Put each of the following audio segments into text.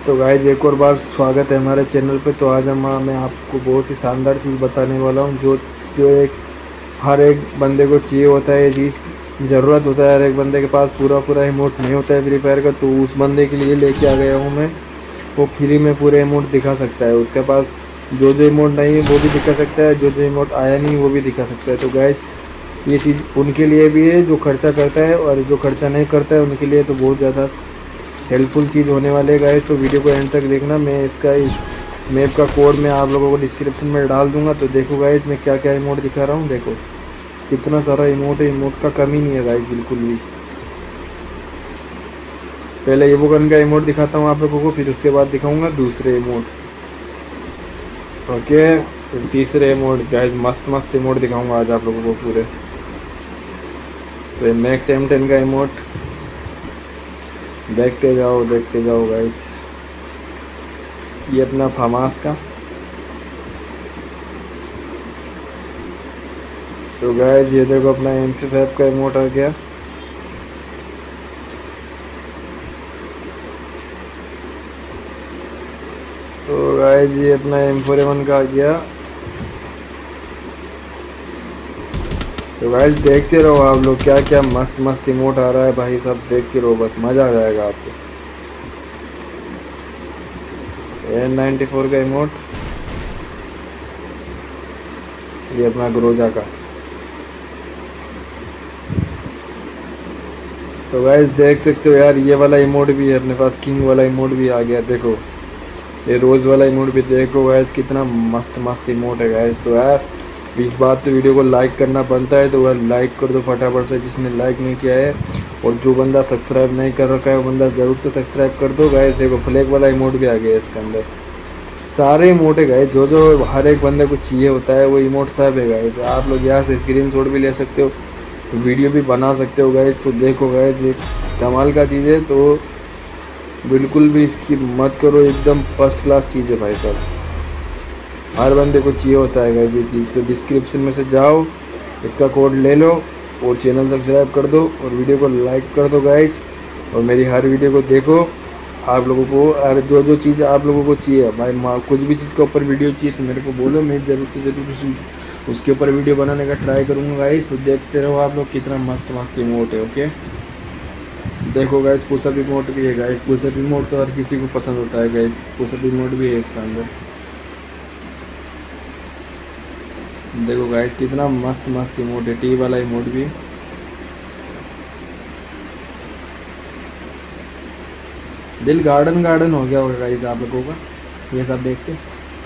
तो गाइज एक और बार स्वागत है हमारे चैनल पे। तो आज मैं आपको बहुत ही शानदार चीज़ बताने वाला हूँ जो जो एक हर एक बंदे को चाहिए होता है। ये चीज़ ज़रूरत होता है, हर एक बंदे के पास पूरा इमोट नहीं होता है फ्री फायर का। तो उस बंदे के लिए लेके आ गया हूँ मैं। वो फ्री में पूरे इमोट दिखा सकता है। उसके पास जो इमोट नहीं है वो भी दिखा सकता है, जो इमोट आया नहीं वो भी दिखा सकता है। तो गाइज ये चीज़ उनके लिए भी है जो खर्चा करता है, और जो खर्चा नहीं करता है उनके लिए तो बहुत ज़्यादा हेल्पफुल चीज़ होने वाले गाइस। तो वीडियो को एंड तक देखना। मैं इसका इस मैप का कोड मैं आप लोगों को डिस्क्रिप्शन में डाल दूंगा। तो देखो गाइस मैं क्या क्या इमोट दिखा रहा हूँ। देखो कितना सारा इमोट है, इमोट का कमी नहीं है गाइस बिल्कुल भी। पहले ये गन का इमोट दिखाता हूँ आप लोगों को, फिर उसके बाद दिखाऊंगा दूसरे इमोट। ओके, फिर तीसरे इमोट गाइस, मस्त मस्त इमोट दिखाऊंगा आज आप लोगों को पूरे। तो मैक्स M10 का इमोट देखते जाओ गाइस। ये अपना फामास का। तो गाइस ये देखो अपना M5 का इमोट आ गया। तो गाइस ये अपना M4A1 का आ गया। तो गाइस देखते रहो आप लोग, क्या क्या मस्त मस्त इमोट आ रहा है भाई, सब देखते रहो, बस मज़ा आ जाएगा आपको। N94 का इमोट, ये अपना ग्रोजा का। तो गाइस देख सकते हो यार, ये वाला इमोट भी है अपने पास, किंग वाला इमोट भी आ गया। देखो ये रोज़ वाला इमोट भी देखो गाइस, कितना मस्त मस्त इमोट है गाइस। तो यार इस बात तो वीडियो को लाइक करना बनता है, तो यार लाइक कर दो फटाफट से जिसने लाइक नहीं किया है। और जो बंदा सब्सक्राइब नहीं कर रखा है वो बंदा ज़रूर से सब्सक्राइब कर दो गाइस। देखो फ्लैग वाला इमोट भी आ गया इसके अंदर। सारे इमोट है गाइस, जो जो हर एक बंदे को चाहिए होता है वो इमोट सब है गाइस। आप लोग यहाँ से स्क्रीनशॉट भी ले सकते हो, वीडियो भी बना सकते हो गाइस। तो देखो गाइस ये कमाल का चीज़ है, तो बिल्कुल भी इसकी मत करो, एकदम फर्स्ट क्लास चीज़ है भाई साहब। हर बंदे को चाहिए होता है गाइस ये चीज़। तो डिस्क्रिप्शन में से जाओ, इसका कोड ले लो और चैनल सब्सक्राइब कर दो और वीडियो को लाइक कर दो गाइस। और मेरी हर वीडियो को देखो। आप लोगों को और जो जो चीज़ आप लोगों को चाहिए भाई, कुछ भी चीज़ के ऊपर वीडियो चाहिए तो मेरे को बोलो, मैं ज़रूर से ज़रूर उसके ऊपर वीडियो बनाने का ट्राई करूँगा गाइस। तो देखते रहो आप लोग, कितना मस्त मस्त इमोट है। ओके देखो गाइस, पुशअप इमोट भी है गाइस। पुशअप इमोट तो हर किसी को पसंद होता है गाइस, पुशअप इमोट भी है इसका अंदर। देखो गाइस कितना मस्त मस्त इमोट है, टी वाला इमोट भी। दिल गार्डन गार्डन हो गया होगा गाइस आप लोगों का ये सब देख के।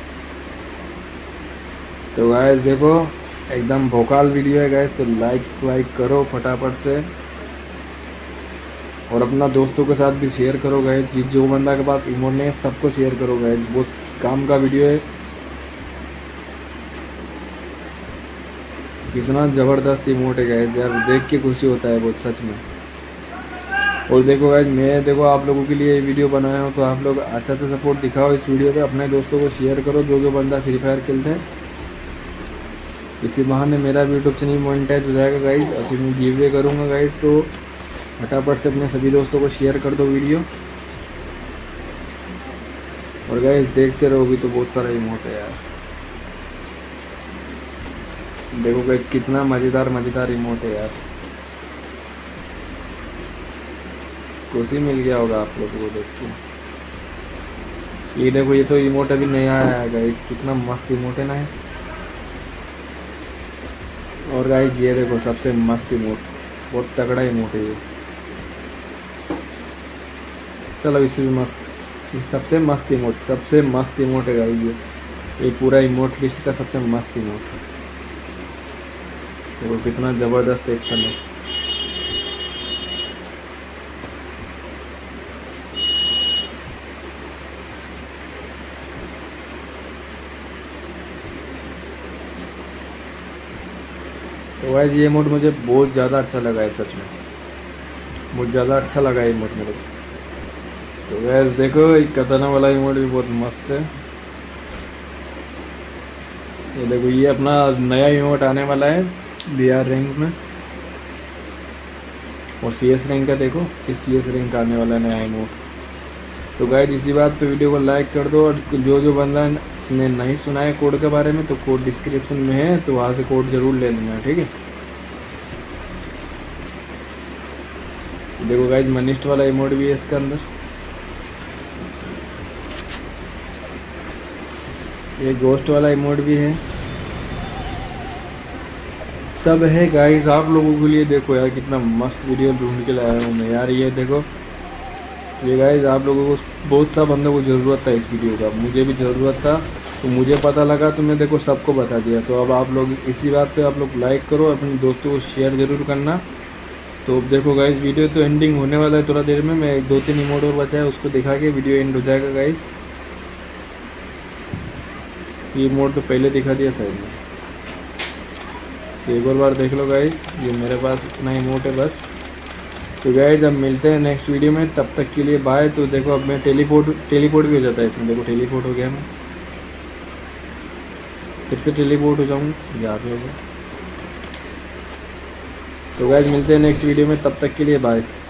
तो गाइस देखो एकदम भोकाल वीडियो है गाइस, तो लाइक करो फटाफट से। और अपना दोस्तों के साथ भी शेयर करो गाइस, जो बंदा के पास इमोट नहीं है सबको शेयर करो गाइस, बहुत काम का वीडियो है। कितना ज़बरदस्त इमोट है गाइस यार, देख के खुशी होता है बहुत सच में। और देखो गाइस मैं देखो आप लोगों के लिए वीडियो बनाया हूँ, तो आप लोग अच्छा सा सपोर्ट दिखाओ इस वीडियो पे, अपने दोस्तों को शेयर करो जो बंदा फ्री फायर खेलते हैं। इसी बहाने मेरा भी यूट्यूब चैनल मोनेटाइज हो जाएगा गाइस, और फिर मैं गिव अवे करूँगा गाइस। तो फटाफट से अपने सभी दोस्तों को शेयर कर दो वीडियो। और गाइस देखते रहो, भी तो बहुत सारा इमोट है यार। देखो गाइस कितना मज़ेदार इमोट है यार, खुशी मिल गया होगा आप लोगों को देख के। ये देखो ये तो इमोट अभी नया आया है गाइस, कितना मस्त इमोट है ना है। और गाइस ये देखो सबसे मस्त इमोट, बहुत तगड़ा इमोट है ये। चलो इसे भी मस्त, ये सबसे मस्त इमोट है गाइस ये पूरा इमोट लिस्ट का सबसे मस्त इमोट है। देखो कितना ज़बरदस्त एक्शन है। तो गाइस ये इमोट मुझे बहुत ज़्यादा अच्छा लगा है, सच में बहुत ज़्यादा अच्छा लगा है इमोट मेरे को। तो गाइस देखो ये कताना वाला इमोट भी बहुत मस्त है। ये देखो ये अपना नया इमोट आने वाला है VR रैंक में। और CS रैंक का देखो, इस CS रैंक का आने वाला नया इमोट। तो गाइस इसी बात पे वीडियो को लाइक कर दो, और जो बंदा ने नहीं सुना है कोड के बारे में तो कोड डिस्क्रिप्शन में है, तो वहाँ से कोड ज़रूर ले लेना, ठीक है। देखो गाइस मनिस्ट वाला इमोट भी है इसके अंदर, ये गोस्ट वाला इमोट भी है, सब है गाइस आप लोगों के लिए। देखो यार कितना मस्त वीडियो ढूंढ के लाया हूँ मैं यार, ये देखो ये गाइस आप लोगों को बहुत सा बंदों को ज़रूरत था इस वीडियो का, मुझे भी ज़रूरत था, तो मुझे पता लगा तो मैं देखो सबको बता दिया। तो अब आप लोग इसी बात पे आप लोग लाइक करो, अपने दोस्तों को शेयर ज़रूर करना। तो देखो गाइस वीडियो तो एंडिंग होने वाला है थोड़ा देर में, मैं 2-3 इमोट और बचा है उसको दिखा के वीडियो एंड हो जाएगा गाइस। ये इमोट तो पहले दिखा दिया साइड में, तो एक और बार देख लो गाइस, ये मेरे पास इतना इमोट है बस। तो गाइस अब मिलते हैं नेक्स्ट वीडियो में, तब तक के लिए बाय। तो देखो अब मैं टेलीपोर्ट भी हो जाता है इसमें, देखो टेलीपोर्ट हो गया, मैं फिर से टेलीपोर्ट हो जाऊँ यहाँ पे होगा। तो गाइस मिलते हैं नेक्स्ट वीडियो में, तब तक के लिए बाय।